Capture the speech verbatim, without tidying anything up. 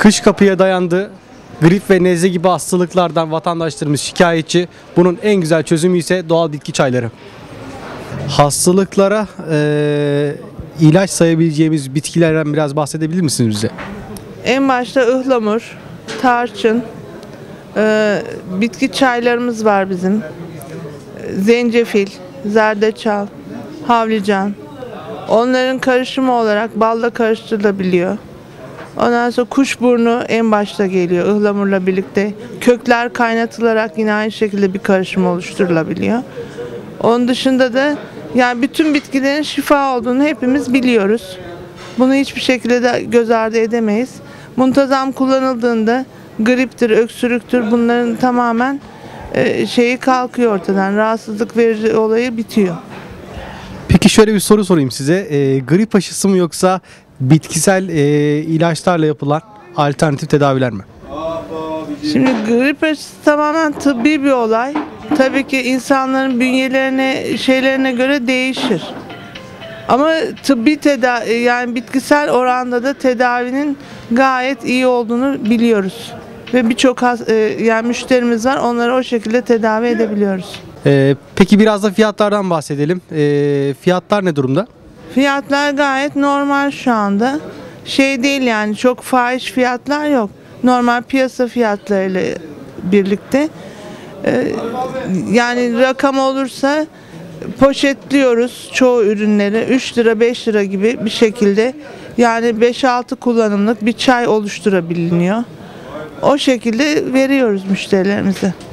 Kış kapıya dayandı. Grip ve nezle gibi hastalıklardan vatandaşlarımız şikayetçi. Bunun en güzel çözümü ise doğal bitki çayları. Hastalıklara e, ilaç sayabileceğimiz bitkilerden biraz bahsedebilir misiniz bize? En başta ıhlamur, tarçın, e, bitki çaylarımız var bizim. Zencefil, zerdeçal, havlican. Onların karışımı olarak balla karıştırılabiliyor. Ondan sonra kuşburnu en başta geliyor ıhlamurla birlikte. Kökler kaynatılarak yine aynı şekilde bir karışım oluşturulabiliyor. Onun dışında da yani bütün bitkilerin şifa olduğunu hepimiz biliyoruz. Bunu hiçbir şekilde de göz ardı edemeyiz. Muntazam kullanıldığında griptir, öksürüktür, bunların tamamen e, şeyi kalkıyor ortadan. Rahatsızlık verici olayı bitiyor. Peki şöyle bir soru sorayım size. E, grip aşısı mı yoksa bitkisel e, ilaçlarla yapılan alternatif tedaviler mi? Şimdi grip aşısı tamamen tıbbi bir olay. Tabii ki insanların bünyelerine, şeylerine göre değişir. Ama tıbbi tedavi, yani bitkisel oranda da tedavinin gayet iyi olduğunu biliyoruz. Ve birçok yani müşterimiz var, onları o şekilde tedavi edebiliyoruz. E, peki biraz da fiyatlardan bahsedelim. E, fiyatlar ne durumda? Fiyatlar gayet normal şu anda. Şey değil yani, çok fahiş fiyatlar yok. Normal piyasa fiyatlarıyla birlikte. Ee, yani rakam olursa poşetliyoruz çoğu ürünleri. üç lira beş lira gibi bir şekilde. Yani beş altı kullanımlık bir çay oluşturabiliyor. O şekilde veriyoruz müşterilerimize.